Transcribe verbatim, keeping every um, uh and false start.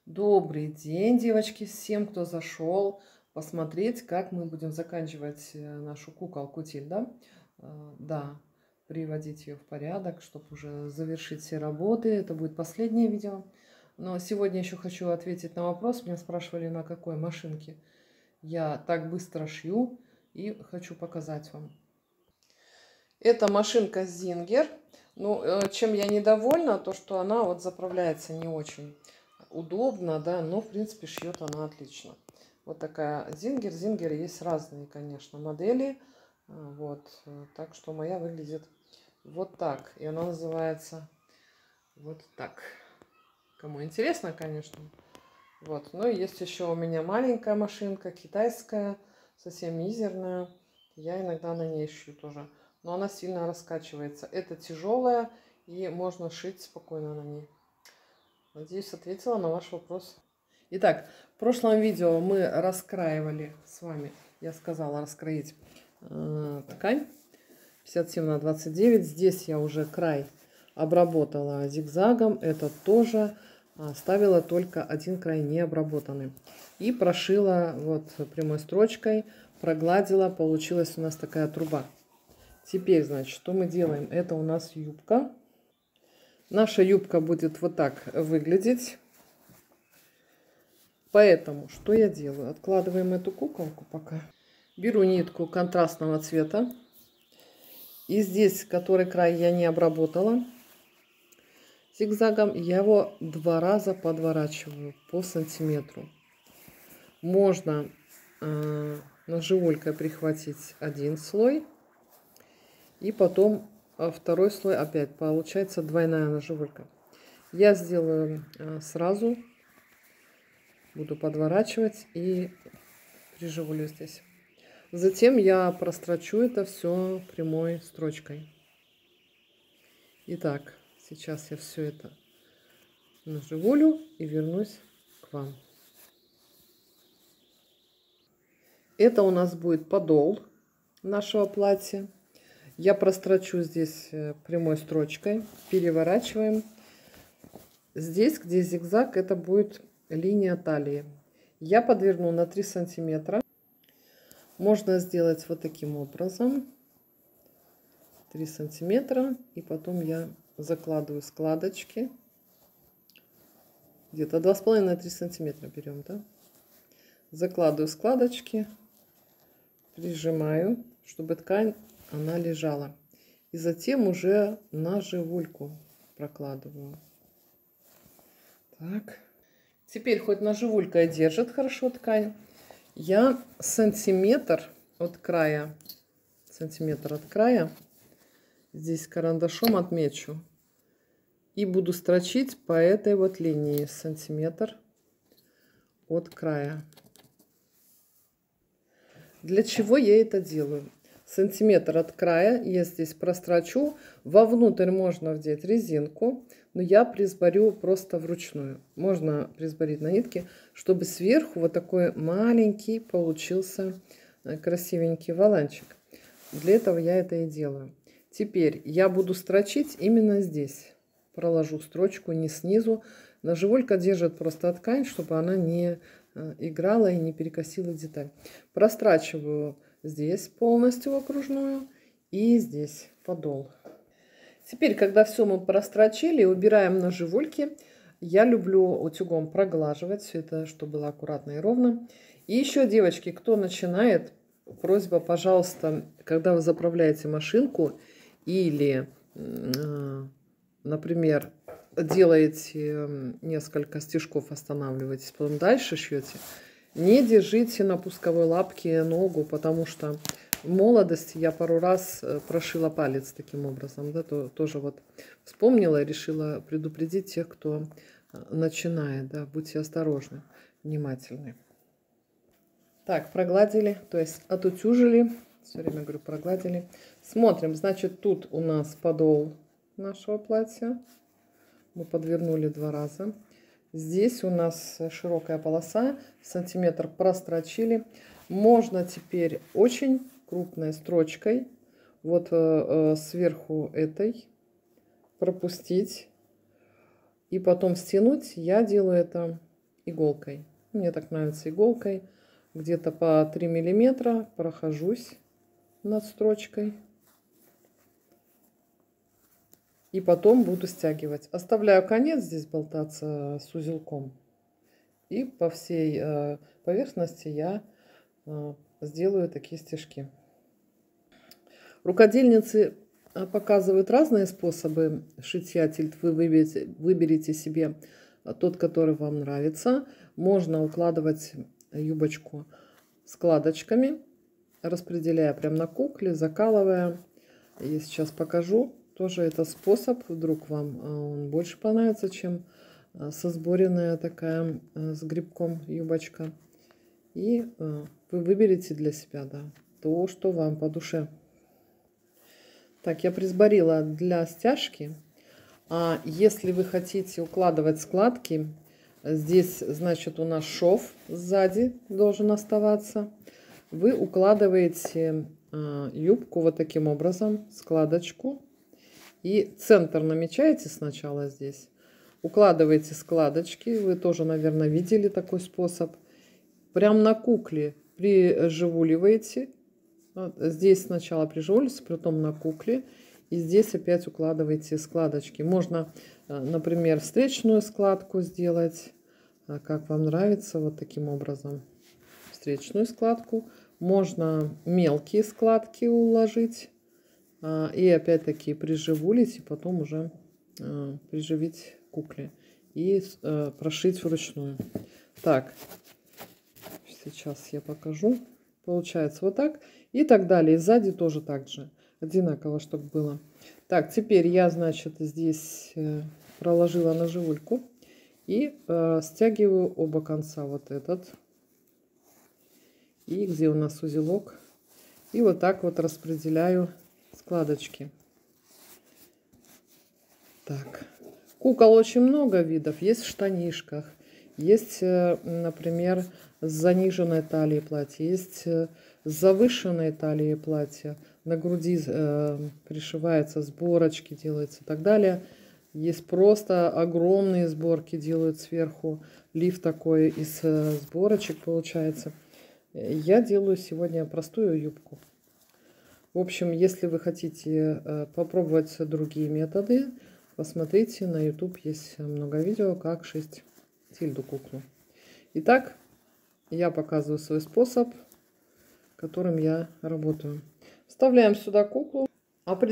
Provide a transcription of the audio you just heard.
Добрый день, девочки, всем, кто зашел посмотреть, как мы будем заканчивать нашу куколку Тильда. Да, приводить ее в порядок, чтобы уже завершить все работы. Это будет последнее видео. Но сегодня еще хочу ответить на вопрос. Меня спрашивали, на какой машинке я так быстро шью. И хочу показать вам. Это машинка Zinger. Ну, чем я недовольна, то что она вот заправляется не очень удобно, да, но в принципе шьет она отлично. Вот такая Zinger. Zinger есть разные, конечно, модели. Вот, так что моя выглядит вот так. И она называется вот так. Кому интересно, конечно. Вот, ну и есть еще у меня маленькая машинка, китайская, совсем мизерная. Я иногда на ней шью тоже. Но она сильно раскачивается. Это тяжелая, и можно шить спокойно на ней. Надеюсь, ответила на ваш вопрос. Итак, в прошлом видео мы раскраивали с вами, я сказала раскроить э, ткань пятьдесят семь на двадцать девять. Здесь я уже край обработала зигзагом. Это тоже оставила только один край не обработанный. И прошила вот прямой строчкой, прогладила. Получилась у нас такая труба. Теперь, значит, что мы делаем? Это у нас юбка. Наша юбка будет вот так выглядеть. Поэтому, что я делаю? Откладываем эту куколку пока. Беру нитку контрастного цвета. И здесь, который край я не обработала зигзагом, я его два раза подворачиваю по сантиметру. Можно э, ножевулькой прихватить один слой. И потом второй слой опять. Получается двойная ножевулька. Я сделаю э, сразу. Буду подворачивать и приживлю здесь. Затем я прострочу это все прямой строчкой. Итак, сейчас я все это наживулю и вернусь к вам. Это у нас будет подол нашего платья. Я прострочу здесь прямой строчкой, переворачиваем. Здесь, где зигзаг, это будет линия талии. Я подверну на три сантиметра. Можно сделать вот таким образом. три сантиметра. И потом я закладываю складочки. Где-то два с половиной на три сантиметра берем, да? Закладываю складочки. Прижимаю, чтобы ткань, она лежала. И затем уже ножевульку прокладываю. Так. Теперь хоть ножевулька и держит хорошо ткань, я сантиметр от края, сантиметр от края, здесь карандашом отмечу. И буду строчить по этой вот линии сантиметр от края. Для чего я это делаю? Сантиметр от края я здесь прострочу. Вовнутрь можно вдеть резинку, но я присборю просто вручную. Можно присборить на нитке, чтобы сверху вот такой маленький получился красивенький воланчик. Для этого я это и делаю. Теперь я буду строчить именно здесь. Проложу строчку не снизу. Ножевулька держит просто ткань, чтобы она не играла и не перекосила деталь. Прострачиваю здесь полностью окружную и здесь подол. Теперь, когда все мы прострочили, убираем ножевульки. Я люблю утюгом проглаживать все это, чтобы было аккуратно и ровно. И еще, девочки, кто начинает, просьба, пожалуйста, когда вы заправляете машинку или, например, делаете несколько стежков, останавливаетесь, потом дальше шьете, не держите на пусковой лапке ногу, потому что в молодости я пару раз прошила палец таким образом, да, то тоже вот вспомнила и решила предупредить тех, кто начинает, да, будьте осторожны, внимательны. Так, прогладили, то есть отутюжили, все время говорю прогладили. Смотрим, значит, тут у нас подол нашего платья. Мы подвернули два раза. Здесь у нас широкая полоса, сантиметр прострочили. Можно теперь очень крупной строчкой вот э, сверху этой пропустить и потом стянуть. Я делаю это иголкой. Мне так нравится иголкой. Где-то по три миллиметра прохожусь над строчкой. И потом буду стягивать. Оставляю конец здесь болтаться с узелком. И по всей э, поверхности я э, сделаю такие стежки. Рукодельницы показывают разные способы шитья тильт. Вы выберете, выберите себе тот, который вам нравится. Можно укладывать юбочку складочками, распределяя прямо на кукле, закалывая. Я сейчас покажу. Тоже это способ. Вдруг вам он больше понравится, чем сосборенная такая с грибком юбочка. И вы выберете для себя, да, то, что вам по душе. Так, я присборила для стяжки. А если вы хотите укладывать складки, здесь, значит, у нас шов сзади должен оставаться. Вы укладываете юбку вот таким образом, складочку. И центр намечаете сначала здесь. Укладываете складочки. Вы тоже, наверное, видели такой способ. Прям на кукле приживуливаете. Вот здесь сначала приживуливаете, потом на кукле. И здесь опять укладываете складочки. Можно, например, встречную складку сделать, как вам нравится, вот таким образом. Встречную складку. Можно мелкие складки уложить. И опять-таки приживулить, и потом уже э, приживить кукле. И э, прошить вручную. Так, сейчас я покажу. Получается вот так. И так далее. И сзади тоже так же. Одинаково, чтобы было. Так, теперь я, значит, здесь э, проложила наживульку. И э, стягиваю оба конца. Вот этот. И где у нас узелок. И вот так вот распределяю складочки. Так, кукол очень много видов. Есть в штанишках, есть, например, с заниженной талией платье, есть с завышенной талией платье, на груди э, пришивается, сборочки делаются и так далее. Есть просто огромные сборки, делают сверху лиф такой из сборочек получается. Я делаю сегодня простую юбку. В общем, если вы хотите э, попробовать другие методы, посмотрите, на YouTube есть много видео, как шить тильду куклу. Итак, я показываю свой способ, которым я работаю. Вставляем сюда куклу.